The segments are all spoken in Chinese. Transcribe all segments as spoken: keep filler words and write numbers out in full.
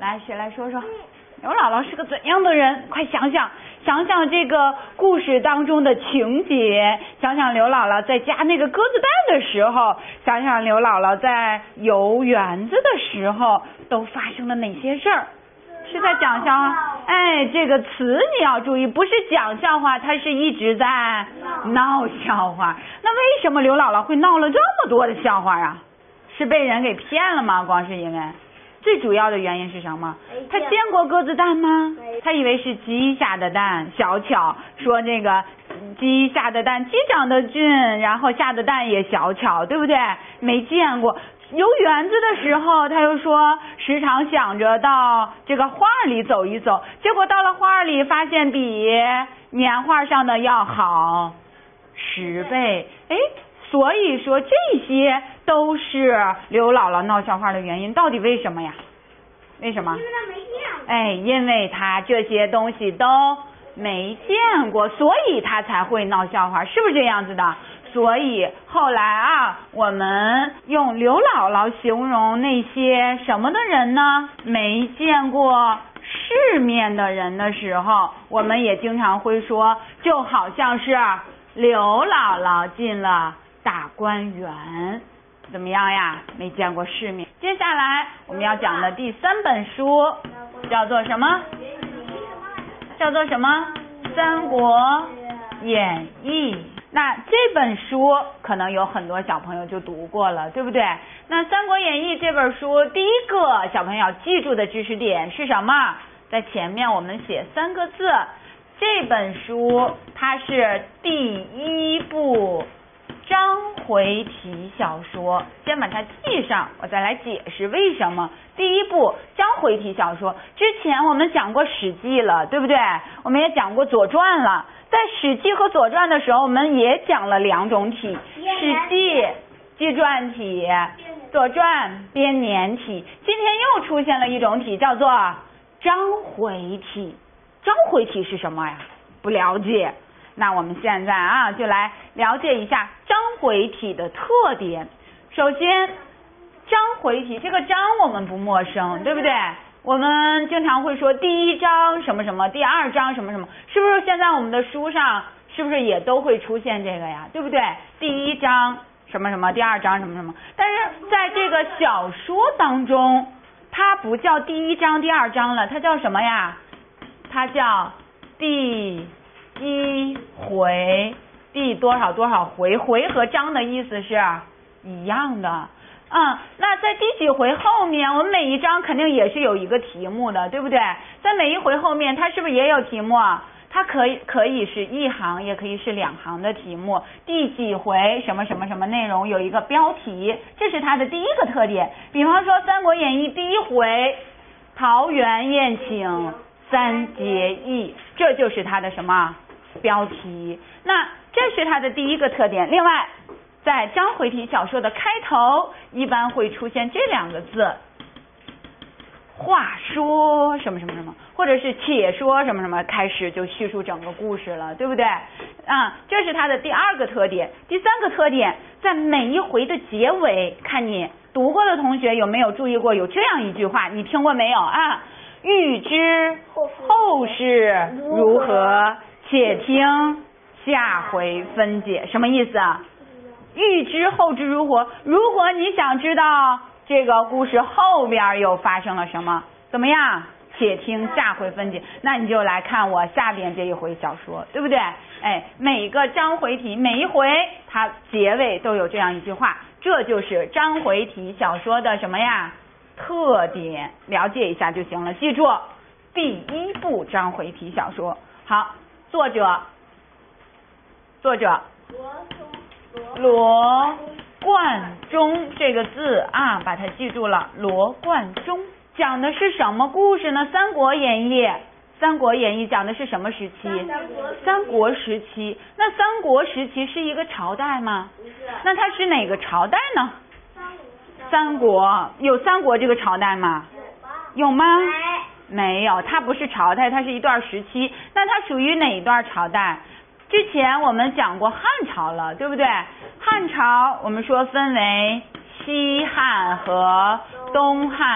来，谁来说说？刘姥姥是个怎样的人？快想想，想想这个故事当中的情节，想想刘姥姥在夹那个鸽子蛋的时候，想想刘姥姥在游园子的时候，都发生了哪些事儿？是在讲笑话？哎，这个词你要注意，不是讲笑话，它是一直在闹笑话。那为什么刘姥姥会闹了这么多的笑话啊？是被人给骗了吗？光是因为？最主要的原因是什么？他见过鸽子蛋吗？他以为是鸡下的蛋。小巧说这个鸡下的蛋，鸡长得俊，然后下的蛋也小巧，对不对？没见过。游园子的时候，他又说时常想着到这个画里走一走，结果到了画里发现比年画上的要好十倍。哎，所以说这些都是刘姥姥闹笑话的原因。到底为什么呀？为什么？ 因为他没见过。 哎，因为他这些东西都没见过，所以他才会闹笑话，是不是这样子的？所以后来啊，我们用刘姥姥形容那些什么的人呢？没见过世面的人的时候，我们也经常会说，就好像是刘姥姥进了大观园，怎么样呀？没见过世面。接下来我们要讲的第三本书叫做什么？叫做什么？《三国演义》。那这本书可能有很多小朋友就读过了，对不对？那《三国演义》这本书第一个小朋友要记住的知识点是什么？在前面我们写三个字。这本书它是第一部章回体小说，先把它记上，我再来解释为什么。第一部章回体小说，之前我们讲过史记了，对不对？我们也讲过左传了。在史记和左传的时候，我们也讲了两种体，史记纪传体，左传编年体。今天又出现了一种体，叫做章回体。章回体是什么呀？不了解。那我们现在啊，就来了解一下章回体的特点。首先，章回体这个章我们不陌生，对不对？我们经常会说第一章什么什么，第二章什么什么，是不是现在我们的书上是不是也都会出现这个呀？对不对？第一章什么什么，第二章什么什么。但是在这个小说当中，它不叫第一章第二章了，它叫什么呀？它叫第一回，第多少多少回，回和章的意思是一样的。嗯，那在第几回后面，我们每一章肯定也是有一个题目的，对不对？在每一回后面，它是不是也有题目？它可以可以是一行，也可以是两行的题目。第几回什么什么什么内容有一个标题，这是它的第一个特点。比方说《三国演义》第一回，桃园宴请三结义，这就是它的什么标题？那这是它的第一个特点。另外，在章回体小说的开头一般会出现这两个字，话说什么什么什么，或者是且说什么什么，开始就叙述整个故事了，对不对？啊，这是它的第二个特点。第三个特点，在每一回的结尾，看你读过的同学有没有注意过有这样一句话，你听过没有啊？欲知后事如何，且听下回分解。什么意思啊？欲知后事如何，如果你想知道这个故事后边又发生了什么，怎么样？且听下回分解。那你就来看我下边这一回小说，对不对？哎，每个章回体每一回它结尾都有这样一句话，这就是章回体小说的什么呀？特点，了解一下就行了。记住，第一部章回体小说。好，作者作者罗贯中这个字啊，把它记住了。罗贯中讲的是什么故事呢？《三国演义》，《三国演义》讲的是什么时期？三国时期。那三国时期是一个朝代吗？那它是哪个朝代呢？三国。有三国这个朝代吗？有吗？没有，它不是朝代，它是一段时期。那它属于哪一段朝代？之前我们讲过汉朝了，对不对？汉朝我们说分为西汉和东汉。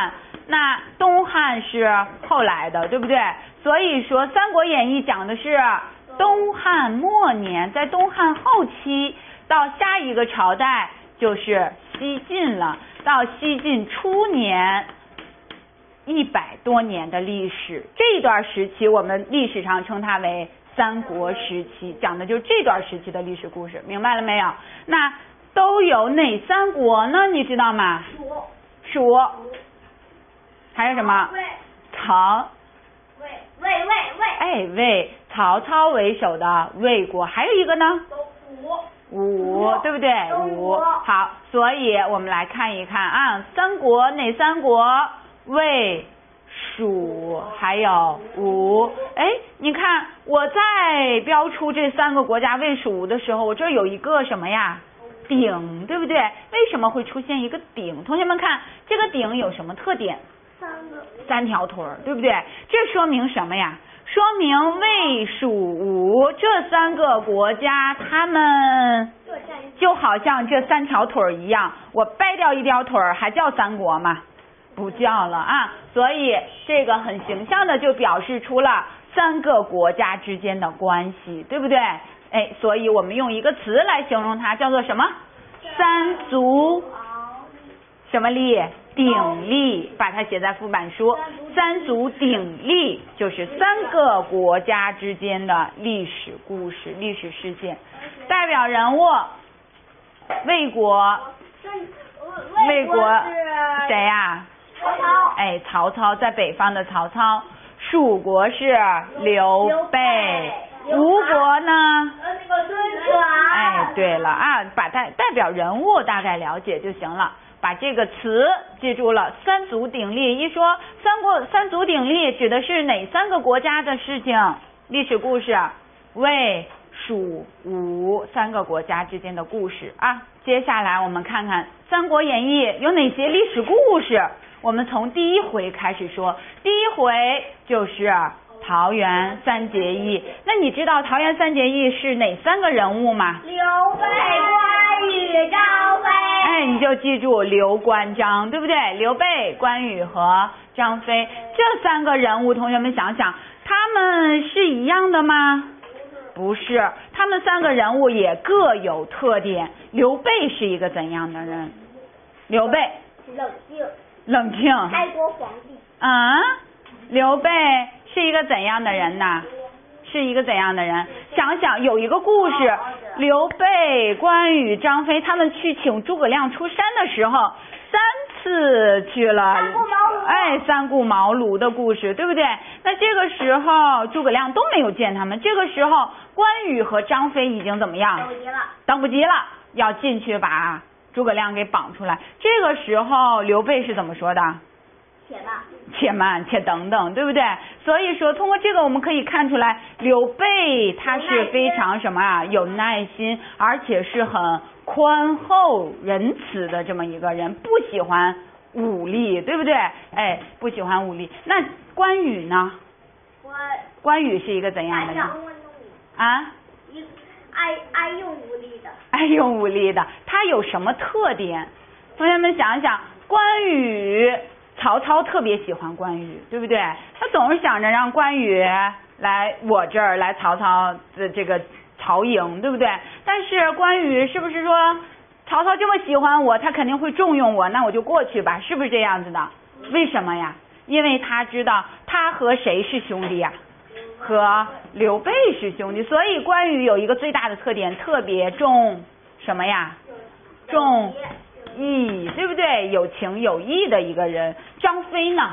那东汉是后来的，对不对？所以说《三国演义》讲的是东汉末年，在东汉后期到下一个朝代就是西晋了，到西晋初年一百多年的历史，这一段时期我们历史上称它为三国时期，讲的就是这段时期的历史故事，明白了没有？那都有哪三国呢？你知道吗？蜀、蜀，还有什么？ 魏、 曹。 魏、魏、魏、魏。 哎，魏，曹操为首的魏国，还有一个呢？ 吴。 吴，对不对？吴。好，所以我们来看一看啊，三国哪三国？魏、蜀还有吴。哎，你看我在标出这三个国家魏、蜀、吴的时候，我这儿有一个什么呀？鼎，对不对？为什么会出现一个鼎？同学们看这个鼎有什么特点？ 三个。 三条腿儿，对不对？这说明什么呀？说明魏、蜀、吴这三个国家，他们就好像这三条腿儿一样，我掰掉一条腿儿，还叫三国吗？不叫了啊！所以这个很形象的就表示出了三个国家之间的关系，对不对？哎，所以我们用一个词来形容它，叫做什么？三足什么立？鼎立，把它写在副板书。三足鼎立就是三个国家之间的历史故事、历史事件。代表人物，魏国，魏国谁呀？ 曹操。 哎，曹操，在北方的曹操。蜀国是刘备。吴国呢？ 呃，那个孙权。 哎，对了啊，把代代表人物大概了解就行了。把这个词记住了，三足鼎立。一说三国三足鼎立指的是哪三个国家的事情？历史故事，魏、蜀、吴三个国家之间的故事啊。接下来我们看看《三国演义》有哪些历史故事。我们从第一回开始说，第一回就是桃园三结义。那你知道桃园三结义是哪三个人物吗？ 刘备、关羽、张飞。 哎，你就记住刘关张，对不对？刘备、关羽和张飞这三个人物，同学们想想，他们是一样的吗？不是，他们三个人物也各有特点。刘备是一个怎样的人？刘备冷静。 冷静。 开国皇帝。 啊？刘备是一个怎样的人呢？是一个怎样的人？想想有一个故事，刘备、关羽、张飞他们去请诸葛亮出山的时候，三次去了，哎，三顾茅庐的故事，对不对？那这个时候诸葛亮都没有见他们，这个时候关羽和张飞已经怎么样？ 等不及了， 等不及了，要进去把诸葛亮给绑出来。这个时候刘备是怎么说的？ 且慢， 且慢，且等等，对不对？所以说，通过这个我们可以看出来，刘备他是非常什么啊？有耐心，而且是很宽厚仁慈的这么一个人，不喜欢武力，对不对？哎，不喜欢武力。那关羽呢？ 关关羽是一个怎样的人？啊？ 一爱爱用武力的。 爱用武力的，他有什么特点？同学们想一想，关羽。曹操特别喜欢关羽，对不对？他总是想着让关羽来我这儿，来曹操的这个曹营，对不对？但是关羽是不是说曹操这么喜欢我，他肯定会重用我，那我就过去吧，是不是这样子的？为什么呀？因为他知道他和谁是兄弟呀？和刘备是兄弟，所以关羽有一个最大的特点，特别重什么呀？重义，对不对？有情有义的一个人。张飞呢？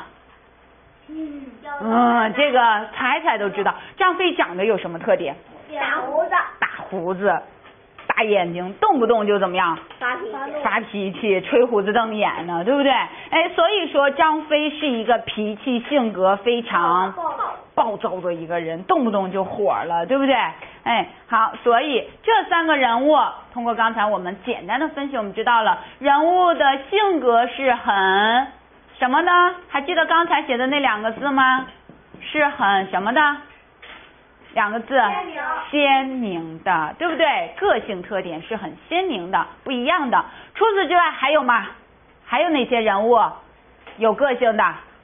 嗯，这个猜猜都知道。张飞长得有什么特点？ 大胡子。 大胡子，大眼睛，动不动就怎么样？ 发脾气。 发脾气，吹胡子瞪眼呢，对不对？哎，所以说张飞是一个脾气性格非常暴躁的一个人，动不动就火了，对不对？哎，好，所以这三个人物通过刚才我们简单的分析，我们知道了人物的性格是很什么呢？还记得刚才写的那两个字吗？是很什么的？两个字，鲜明的，对不对？个性特点是很鲜明的，不一样的。除此之外还有吗？还有哪些人物有个性的？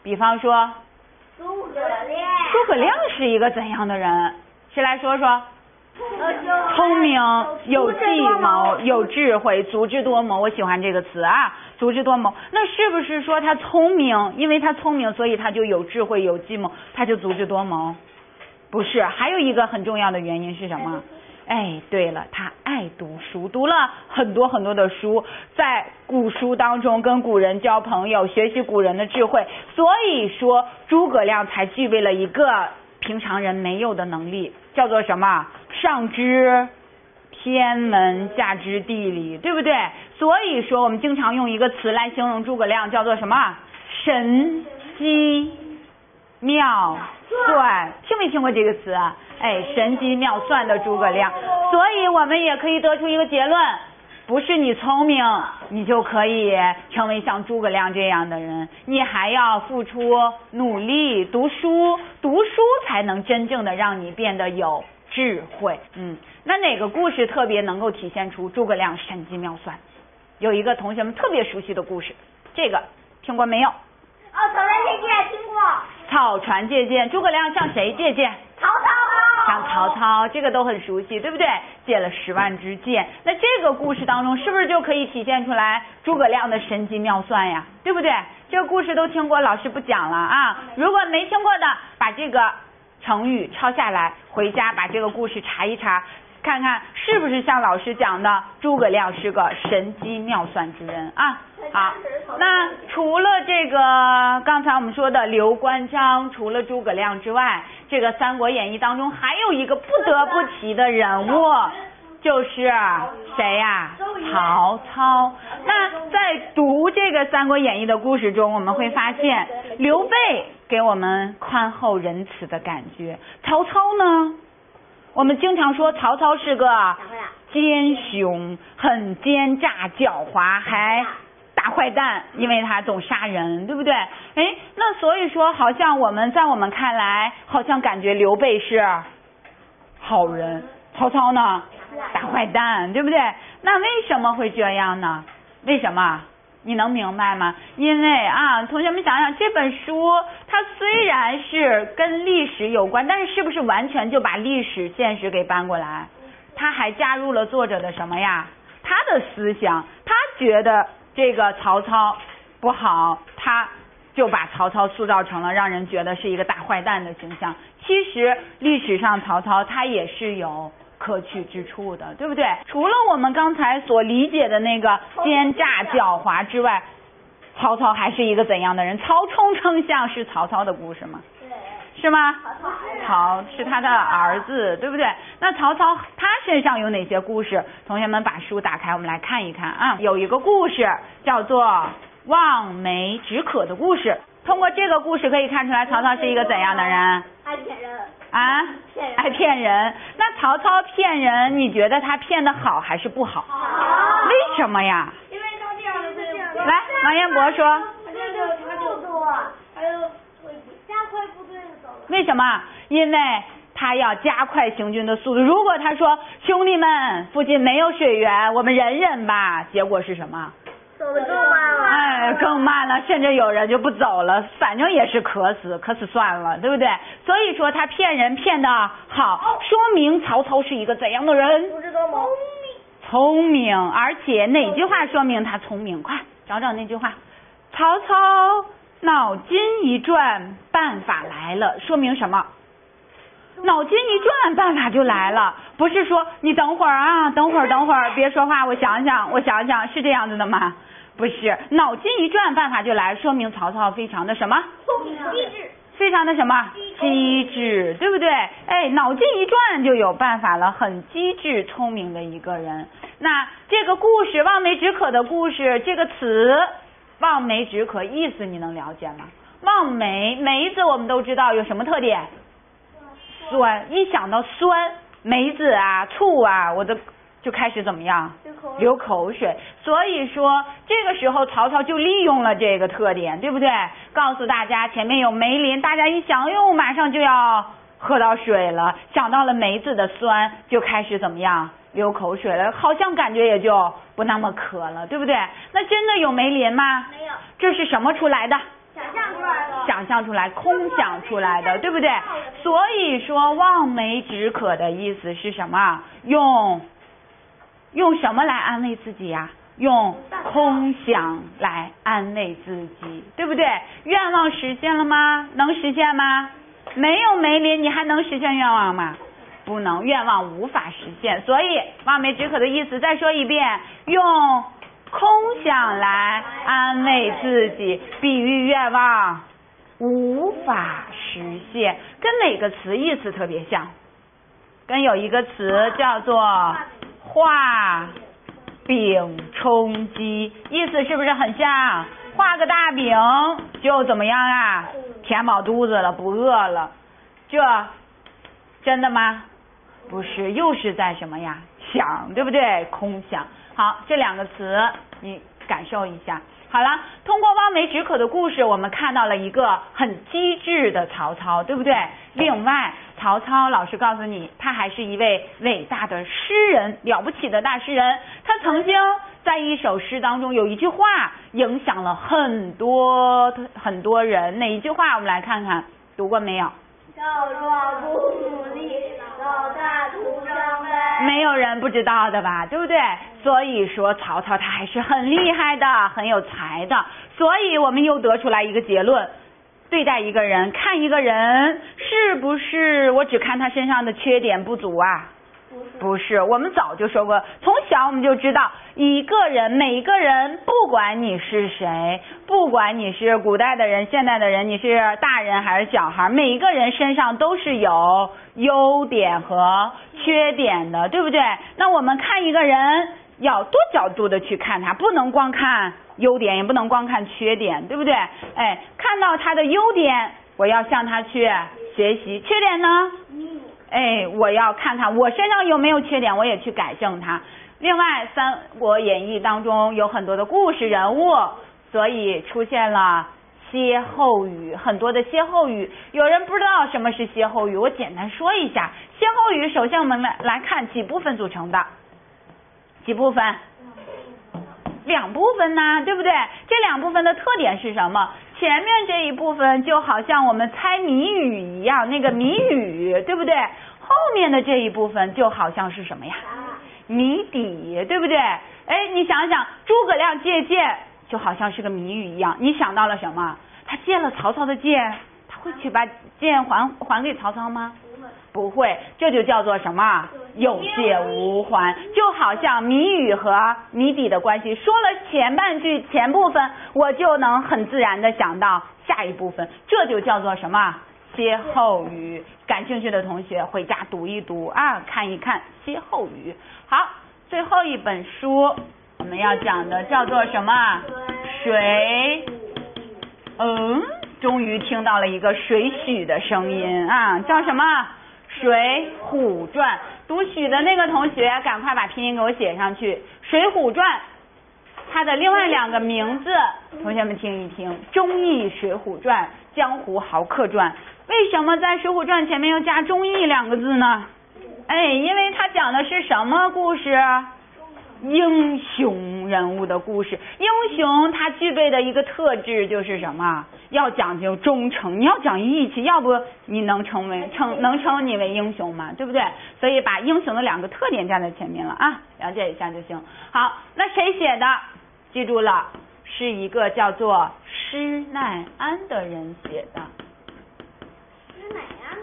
比方说， 诸葛亮。 诸葛亮是一个怎样的人？谁来说说？聪明、有计谋、有智慧、足智多谋。我喜欢这个词啊，足智多谋。那是不是说他聪明？因为他聪明，所以他就有智慧、有计谋，他就足智多谋？不是，还有一个很重要的原因是什么？哎，对了，他爱读书，读了很多很多的书，在古书当中跟古人交朋友，学习古人的智慧，所以说诸葛亮才具备了一个平常人没有的能力，叫做什么？上知天文，下知地理，对不对？所以说我们经常用一个词来形容诸葛亮，叫做什么？神机妙算。听没听过这个词啊？哎，神机妙算的诸葛亮。所以我们也可以得出一个结论，不是你聪明你就可以成为像诸葛亮这样的人，你还要付出努力，读书，读书才能真正的让你变得有智慧。嗯，那哪个故事特别能够体现出诸葛亮神机妙算？有一个同学们特别熟悉的故事，这个听过没有？ 哦，草船借箭听过。 草船借箭，诸葛亮向谁借箭？ 曹操。 向曹操，这个都很熟悉，对不对？借了十万支箭。那这个故事当中是不是就可以体现出来诸葛亮的神机妙算呀？对不对？这个故事都听过，老师不讲了啊。如果没听过的，把这个成语抄下来，回家把这个故事查一查，看看是不是像老师讲的诸葛亮是个神机妙算之人啊。好，那除了这个刚才我们说的刘关张，除了诸葛亮之外，这个《三国演义》当中还有一个不得不提的人物，就是谁呀？曹操。那在读这个《三国演义》的故事中，我们会发现刘备给我们宽厚仁慈的感觉，曹操呢，我们经常说曹操是个奸雄，很奸诈狡猾，还大坏蛋，因为他总杀人，对不对？哎，那所以说好像我们在我们看来，好像感觉刘备是好人，曹操呢大坏蛋，对不对？那为什么会这样呢？为什么？你能明白吗？因为啊，同学们想想，这本书它虽然是跟历史有关，但是是不是完全就把历史现实给搬过来？他还加入了作者的什么呀？他的思想，他觉得这个曹操不好，他就把曹操塑造成了让人觉得是一个大坏蛋的形象。其实历史上曹操他也是有可取之处的，对不对？除了我们刚才所理解的那个奸诈狡猾之外，曹操还是一个怎样的人？曹冲称象是曹操的故事吗？是吗？曹是他的儿子，对不对？那曹操他身上有哪些故事？同学们把书打开，我们来看一看啊。有一个故事叫做望梅止渴的故事。通过这个故事可以看出来，曹操是一个怎样的人？ 爱骗人。 啊？爱骗人。那曹操骗人，你觉得他骗得好还是不好？ 好。 为什么呀？ 因为他这样的这样。 来，王彦博说。 他这个他就多，还有加快部队的走了。 为什么？因为他要加快行军的速度。如果他说兄弟们，附近没有水源，我们忍忍吧，结果是什么？ 走得更慢了。 哎，更慢了，甚至有人就不走了，反正也是渴死，渴死算了，对不对？所以说他骗人骗得好，说明曹操是一个怎样的人？ 足智多谋。 聪明，而且哪句话说明他聪明？快找找那句话。曹操脑筋一转，办法来了，说明什么？脑筋一转，办法就来了。不是说你等会儿啊，等会儿等会儿别说话，我想想我想想，是这样子的吗？不是，脑筋一转，办法就来，说明曹操非常的什么？ 聪明机智。 非常的什么？机智，对不对？哎，脑筋一转就有办法了，很机智聪明的一个人。那这个故事望梅止渴的故事，这个词望梅止渴意思你能了解吗？望梅，梅子我们都知道有什么特点？酸，一想到酸，梅子啊醋啊，我都就开始怎么样？流口水。所以说这个时候曹操就利用了这个特点，对不对？告诉大家前面有梅林，大家一想，哟，马上就要喝到水了，想到了梅子的酸，就开始怎么样？流口水了，好像感觉也就不那么渴了，对不对？那真的有梅林吗？ 没有。 这是什么出来的？ 假象出来的， 想象出来、空想出来的，对不对？所以说望梅止渴的意思是什么？用用什么来安慰自己呀、啊？用空想来安慰自己，对不对？愿望实现了吗？能实现吗？没有梅林，你还能实现愿望吗？不能，愿望无法实现。所以望梅止渴的意思再说一遍，用空想来安慰自己，比喻愿望无法实现。跟哪个词意思特别像？跟有一个词叫做画饼充饥，意思是不是很像？画个大饼就怎么样啊？填饱肚子了，不饿了。这真的吗？不是，又是在什么呀？想，对不对？空想。好，这两个词你感受一下。好了，通过望梅止渴的故事，我们看到了一个很机智的曹操，对不对？另外，曹操老师告诉你，他还是一位伟大的诗人，了不起的大诗人。他曾经在一首诗当中有一句话影响了很多很多人，哪一句话？我们来看看，读过没有？ 小若不努力，老大徒伤悲。 没有人不知道的吧，对不对？所以说曹操他还是很厉害的，很有才的。所以我们又得出来一个结论，对待一个人，看一个人是不是我只看他身上的缺点不足啊？不是，我们早就说过，从小我们就知道，一个人每一个人，不管你是谁，不管你是古代的人、现代的人，你是大人还是小孩，每一个人身上都是有优点和缺点的，对不对？那我们看一个人要多角度的去看他，不能光看优点，也不能光看缺点，对不对？哎，看到他的优点，我要向他去学习；缺点呢？哎，我要看看我身上有没有缺点，我也去改正它。另外，《三国演义》当中有很多的故事人物，所以出现了歇后语，很多的歇后语。有人不知道什么是歇后语，我简单说一下。歇后语首先我们来来看几部分组成的，几部分？两部分呢，对不对？这两部分的特点是什么？前面这一部分就好像我们猜谜语一样，那个谜语，对不对？后面的这一部分就好像是什么呀？谜底，对不对？哎，你想想，诸葛亮借箭就好像是个谜语一样，你想到了什么？他借了曹操的箭，他会去把箭还还给曹操吗？不会，这就叫做什么？有借无还。就好像谜语和谜底的关系，说了前半句前部分，我就能很自然的想到下一部分，这就叫做什么？歇后语。感兴趣的同学回家读一读啊，看一看歇后语。好，最后一本书我们要讲的叫做什么？水。嗯，终于听到了一个水浒的声音啊，叫什么？水浒传。读许的那个同学赶快把拼音给我写上去。水浒传它的另外两个名字同学们听一听，忠义水浒传、江湖豪客传。为什么在水浒传前面又加忠义两个字呢？哎，因为它讲的是什么故事？英雄人物的故事。英雄他具备的一个特质就是什么？要讲究忠诚，你要讲义气，要不你能成为称能称你为英雄吗？对不对？所以把英雄的两个特点加在前面了啊，了解一下就行。好，那谁写的？记住了，是一个叫做施耐庵的人写的。 施耐庵。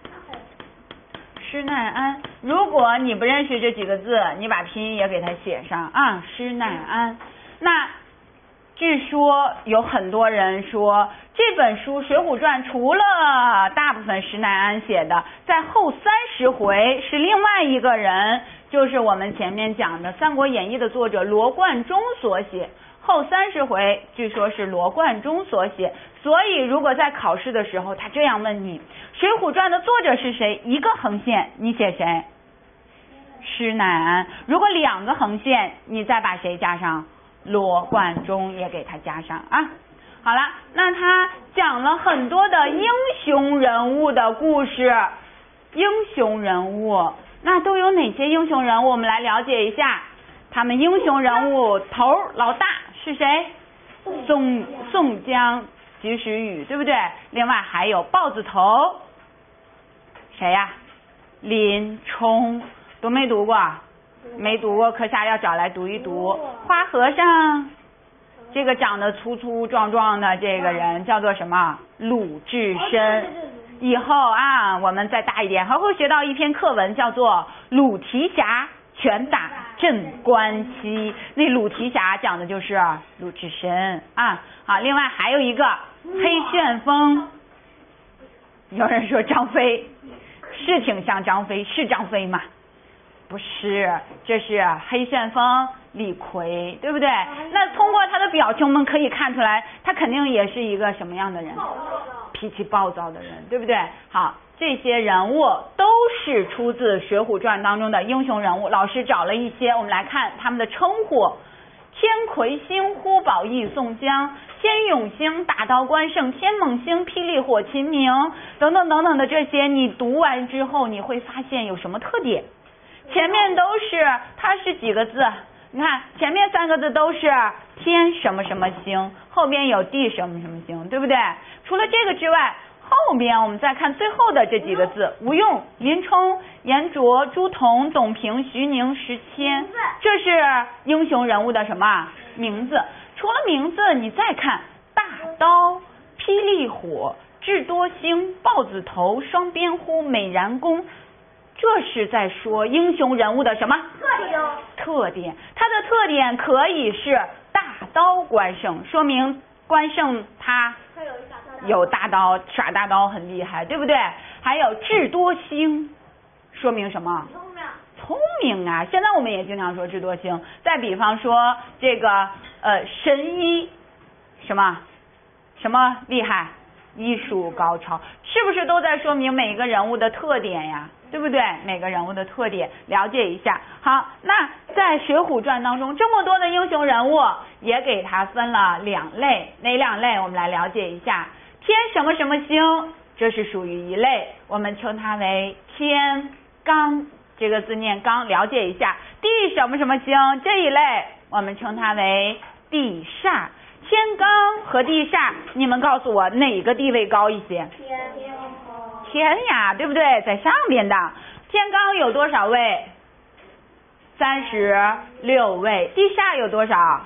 施耐庵，如果你不认识这几个字，你把拼音也给它写上啊。施耐庵。那据说有很多人说，这本书《水浒传》除了大部分施耐庵写的，在后三十回是另外一个人，就是我们前面讲的《三国演义》的作者罗贯中所写。后三十回据说是罗贯中所写，所以如果在考试的时候他这样问你，《水浒传》的作者是谁？一个横线你写谁？施耐庵。如果两个横线，你再把谁加上？罗贯中也给他加上啊。好了，那他讲了很多的英雄人物的故事。英雄人物那都有哪些英雄人物？我们来了解一下。他们英雄人物头老大是谁？宋宋江及时雨，对不对？另外还有豹子头，谁呀？林冲，读没读过？没读过，课下要找来读一读。花和尚，这个长得粗粗壮壮的这个人叫做什么？鲁智深。以后啊，我们再大一点，还会学到一篇课文，叫做《鲁提辖拳打镇关西》。那鲁提辖讲的就是鲁智深啊。好，另外还有一个黑旋风，有人说张飞，是挺像张飞，是张飞吗？不是，这是黑旋风李逵，对不对？那通过他的表情，我们可以看出来，他肯定也是一个什么样的人？脾气暴躁的人，对不对？好，这些人物都是出自《水浒传》当中的英雄人物。老师找了一些，我们来看他们的称呼：天魁星、呼保义、宋江、天永星、大刀关胜、天猛星、霹雳火、秦明等等等等的这些，你读完之后你会发现有什么特点？前面都是，它是几个字？你看前面三个字都是天什么什么星，后边有地什么什么星，对不对？除了这个之外，后边我们再看最后的这几个字：吴用、林冲、严卓、朱仝、董平、徐宁、石阡，这是英雄人物的什么名字？除了名字，你再看大刀、霹雳火、智多星、豹子头、双边呼、美髯公，这是在说英雄人物的什么特点？ 特点，它的特点可以是大刀关胜，说明关胜他有大刀，耍大刀很厉害，对不对？还有智多星，说明什么？ 聪明。 聪明啊！现在我们也经常说智多星。再比方说这个呃神医，什么什么厉害？医术高超，是不是都在说明每个人物的特点呀？对不对？每个人物的特点了解一下。好，那在《水浒传》当中，这么多的英雄人物，也给它分了两类，哪两类？我们来了解一下。天什么什么星，这是属于一类，我们称它为天罡，这个字念罡，了解一下。地什么什么星，这一类我们称它为地煞。天罡和地煞，你们告诉我哪个地位高一些？ 天天呀，对不对？在上边的。天罡有多少位？三十六位。地煞有多少？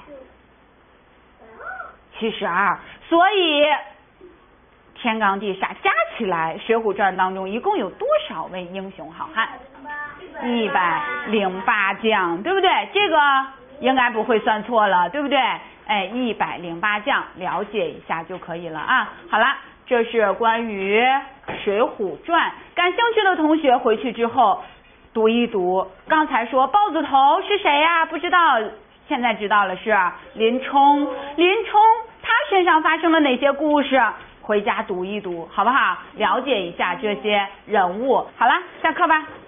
七十二。所以天罡地煞加起来，《水浒传》当中一共有多少位英雄好汉？一百零八将，对不对？这个应该不会算错了，对不对？哎，一百零八将，了解一下就可以了啊。好了，这是关于《水浒传》，感兴趣的同学回去之后读一读。刚才说豹子头是谁呀？不知道，现在知道了，是林冲。林冲他身上发生了哪些故事？回家读一读，好不好？了解一下这些人物。好了，下课吧。